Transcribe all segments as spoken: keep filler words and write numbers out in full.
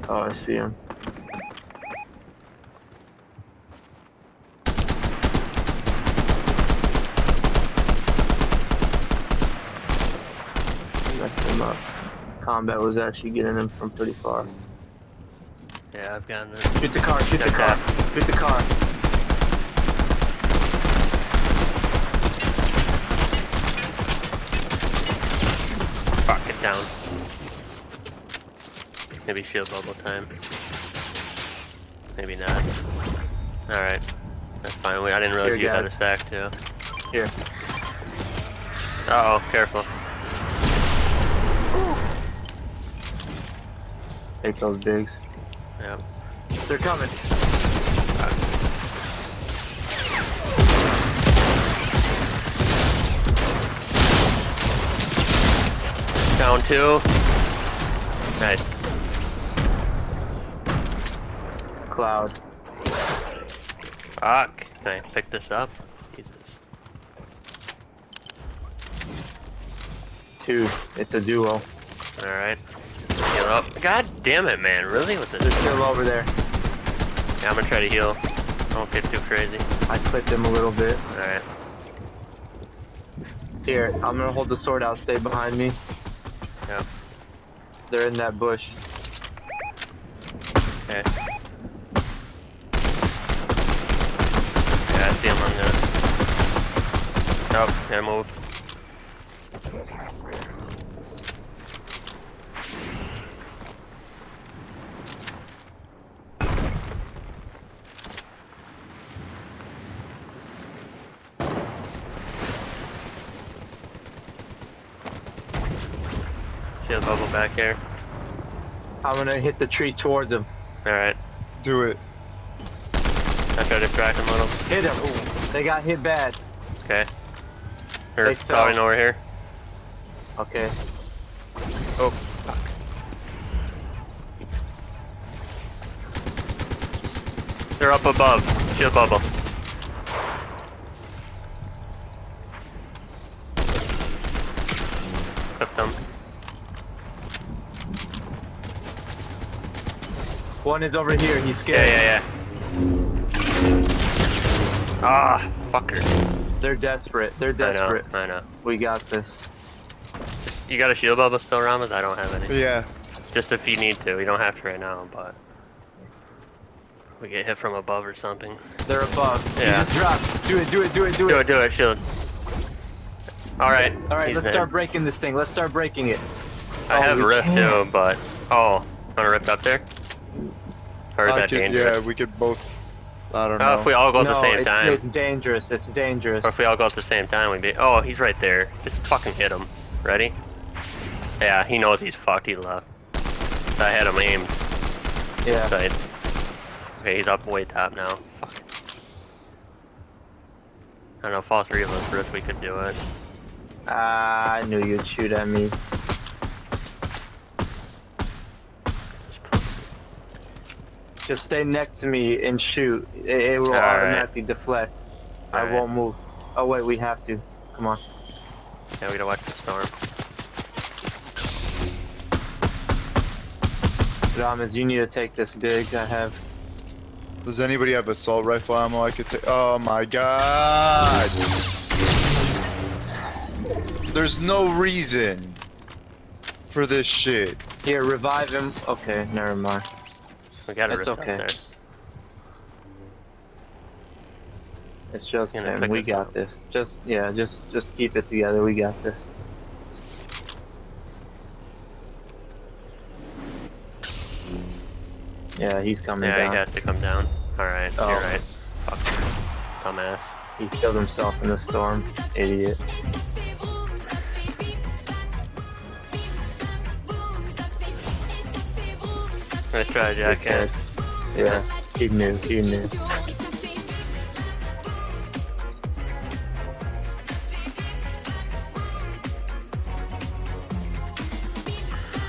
Oh, I see him. Messed him up. Combat was actually getting him from pretty far. Yeah, I've gotten this. Shoot the car, shoot the car, shoot the car. Fuck it down. Maybe shield bubble time. Maybe not. Alright. That's fine. I didn't realize Here, you had a guys. stack too. Here. Uh oh, careful. Take those bigs. Yep. They're coming. Down two. Nice. Cloud. Fuck. Can I pick this up? Jesus. Two. It's a duo. Alright. Heal up. God damn it, man. Really? With They're this? still over there. Yeah, I'm gonna try to heal. Don't get too crazy. I clipped him a little bit. Alright. Here, I'm gonna hold the sword out. Stay behind me. Yep. They're in that bush. Okay. Yeah, I see him on there. Oh, gotta move. Shield bubble back here. I'm gonna hit the tree towards him. Alright. Do it. I try to distract him a little. Hit him. Ooh, they got hit bad. Okay. They're They fell. probably over here. Okay. Oh, fuck. They're up above. Shield bubble. Clip them. One is over here. He's Yeah, scared. yeah, yeah. Ah, fucker. They're desperate. They're I know, desperate. I know. We got this. You got a shield bubble still, Ramas? I don't have any. Yeah. Just if you need to. You don't have to right now, but... we get hit from above or something. They're above. Yeah. He just dropped. Do it. Do it. Do it. Do, Do it. it, do it, shield. Alright. All right. he's Let's dead. start breaking this thing. Let's start breaking it. I Oh, have we a rift can't. too, but... oh, wanna rift up there? Or is I that could- dangerous? Yeah, we could both. I don't Oh, know. if we all go at no, the same it's, time. it's dangerous. It's dangerous. Or if we all go at the same time, we'd be... oh, he's right there. Just fucking hit him. Ready? Yeah, he knows he's fucked. He left. I had him aimed. Yeah. Side. Okay, he's up way top now. Fuck. I don't know if all three of us rift, we could do it. Ah, I knew you'd shoot at me. Just stay next to me and shoot. It, it will All right. automatically deflect. All I right. won't move. Oh wait, we have to. Come on. Yeah, we gotta watch the storm. Ramas, you need to take this big. I have. Does anybody have assault rifle ammo I could take? Oh my god! There's no reason for this shit. Here, revive him. Okay, never mind. We got a It's rift okay. up there. It's just You know, him. pick We it got up. this. Just yeah, just just keep it together. We got this. Yeah, he's coming Yeah, down. he has to come down. Alright, Oh. you're right. Fuck. Dumbass. He killed himself in the storm. Idiot. Nice try, Jack. Yeah. Yeah, he knew. He knew.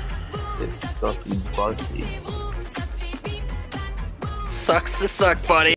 This sucky Bugsy. Sucks to suck, buddy.